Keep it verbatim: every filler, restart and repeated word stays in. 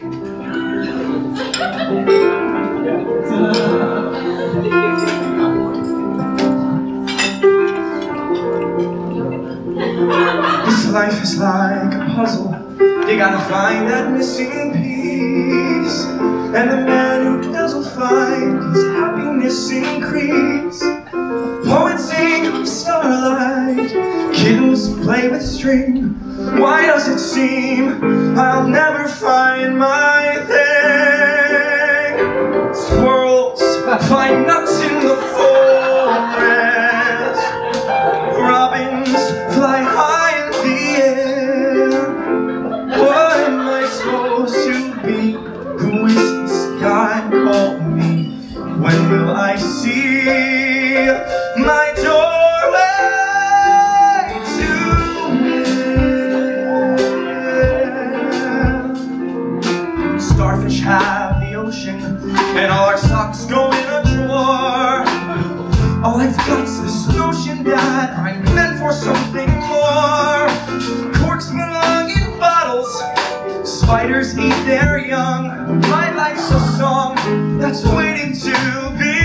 This life is like a puzzle. You gotta find that missing piece, and the man who does will find his happiness increase. Poets sing of starlight, kittens play with string. Why does it seem I'll never find my thing? Squirrels find nuts in the forest. Robins fly high in the air. What am I supposed to be? Who is this guy called me? When will I see my doorway to it? Starfish have the ocean, and all our socks go in a drawer. All I've got's this notion that I'm meant for something more. Corks belong in bottles, spiders eat their young. My life's a song that's waiting to be